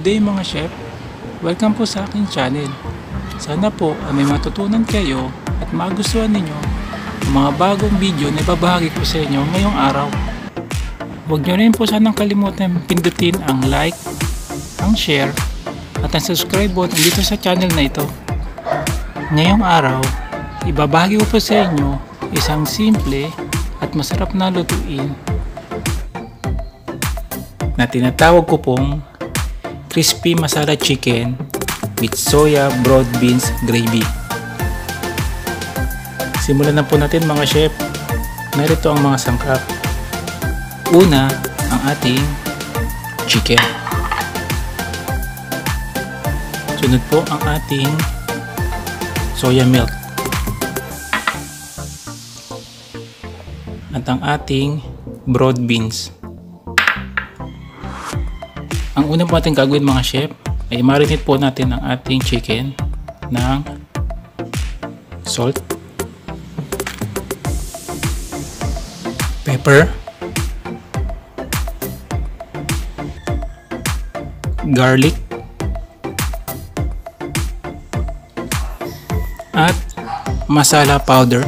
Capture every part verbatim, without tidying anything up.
day mga chef, welcome po sa aking channel. Sana po ay may matutunan kayo at magustuhan ninyo ang mga bagong video na ibabahagi ko sa inyo ngayong araw. Huwag nyo rin po sanang kalimutan pindutin ang like, ang share at ang subscribe button dito sa channel na ito. Ngayong araw, ibabahagi ko po sa inyo isang simple at masarap na lutuin na tinatawag ko pong crispy masala chicken with soya broad beans gravy. Simulan na po natin mga chef. Narito ang mga sangkap. Una, ang ating chicken. Sunod po ang ating soya milk. At ang ating broad beans. Ang una po natin gagawin mga chef ay marinate po natin ang ating chicken ng salt, pepper, garlic, at masala powder.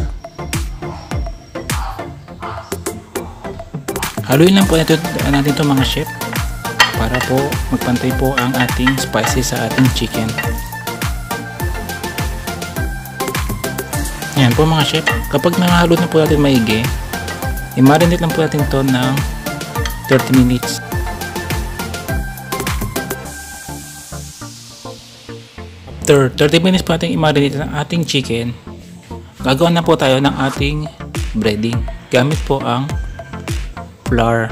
Haluin lang po natin ito mga chef para po magpantay po ang ating spices sa ating chicken. Yan po mga chef, kapag nahalo na po natin maigi, i-marinate lang po natin ito ng thirty minutes. After thirty minutes po natin i-marinate ang ating chicken, gagawa na po tayo ng ating breading gamit po ang flour,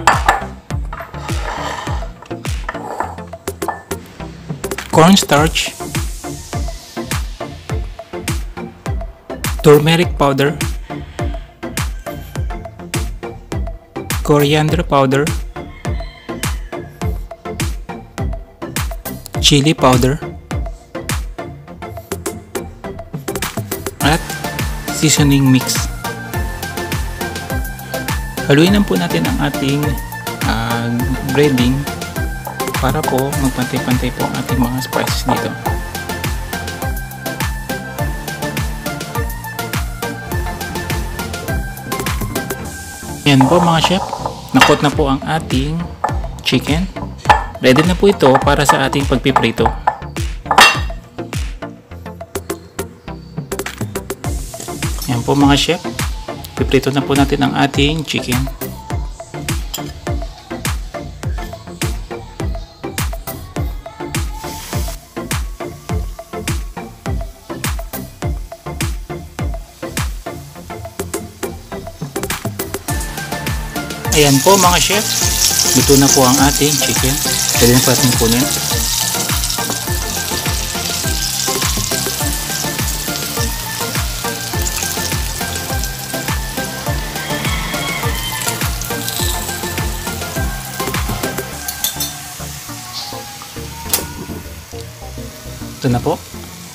cornstarch, turmeric powder, coriander powder, chili powder, at seasoning mix. Haluin lang po natin ang ating uh, breading para po magpantay-pantay po ang ating mga spices dito. Yan po mga chef, nakot na po ang ating chicken. Ready na po ito para sa ating pagpiprito. Yan po mga chef, piprito na po natin ang ating chicken. Ayan po mga chef, luto na po ang ating chicken. Pwede na po natin kunin. Ito na po.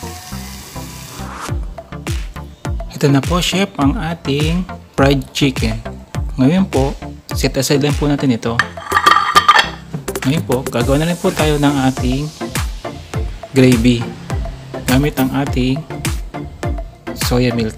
Ito na po chef ang ating fried chicken. Ngayon po, set aside lang po natin ito. Ngayon po, gagawa na rin po tayo ng ating gravy gamit ang ating soya milk.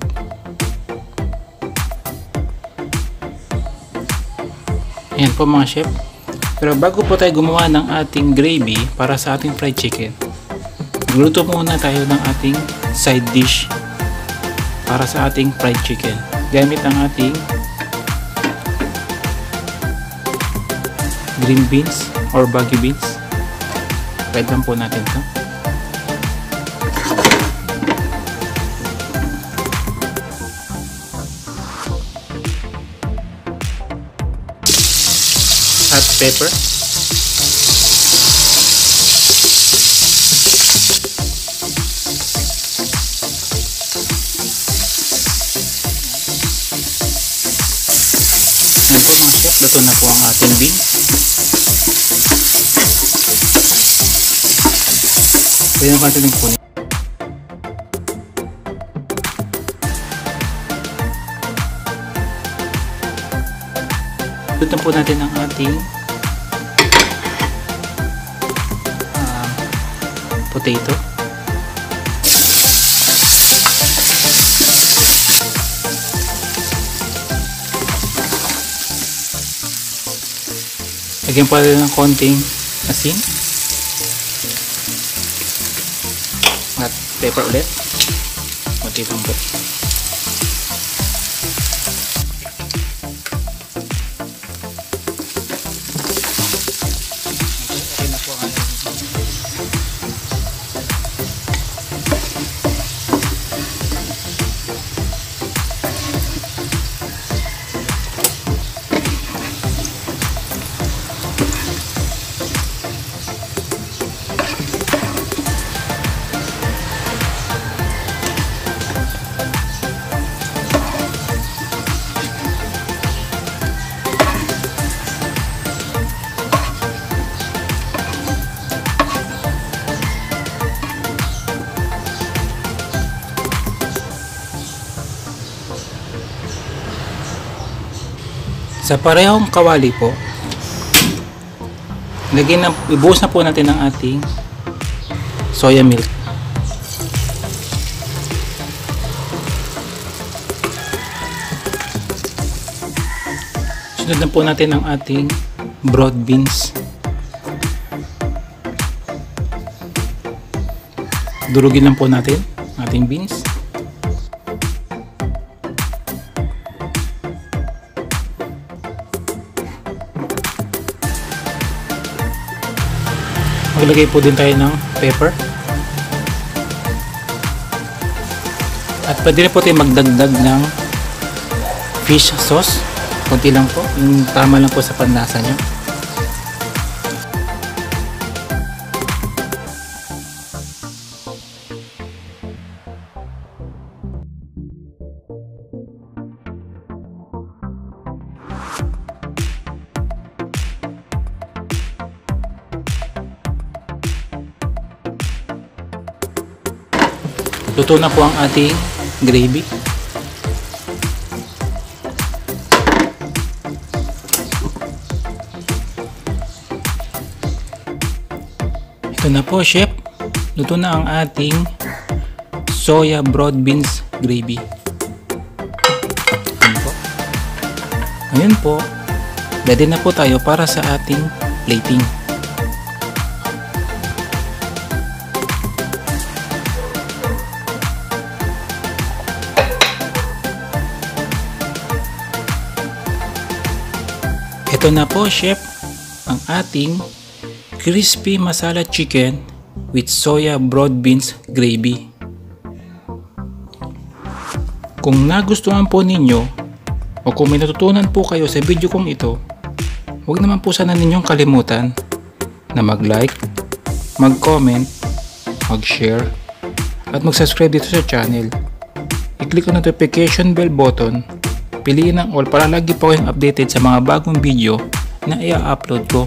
Ayan po mga chef. Pero bago po tayo gumawa ng ating gravy para sa ating fried chicken, magluto muna tayo ng ating side dish para sa ating fried chicken gamit ang ating green beans or baggy beans. Pwede lang po natin ito. Hot pepper, yan po mga chef, luto na po ang ating beans. Pwede naman natin kunin. Luto po natin ang ating um, potato. Lagyan pa rin ng konting asin at pepper ulit. Konti lang po. Sa parehong kawali po, lagyan na, ibuhos na po natin ang ating soya milk. Sunod na po natin ang ating broad beans. Durugin lang po natin ang ating beans. Maglagay po din tayo ng pepper. At pwede rin po tayo magdagdag ng fish sauce. Kunti lang po. Yung tama lang po sa panlasa nyo. Luto na po ang ating gravy. Ito na po, chef. Luto na ang ating soya broad beans gravy. Ayan po. Ngayon po, ready na po tayo para sa ating plating. Ito na po, chef, ang ating crispy masala chicken with soya broad beans gravy. Kung nagustuhan po ninyo o kung may natutunan po kayo sa video kong ito, huwag naman po sana ninyong kalimutan na mag-like, mag-comment, mag-share at mag-subscribe dito sa channel. I-click ang notification bell button, piliin ang all para lagi po kayong updated sa mga bagong video na i-upload ko.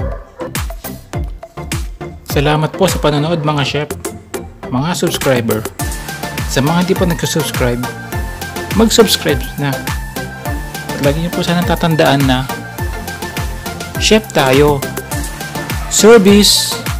Salamat po sa panonood mga chef, mga subscriber. Sa mga hindi pa nag-subscribe, mag-subscribe na. At lagi niyo po sana tatandaan na chef tayo. Service!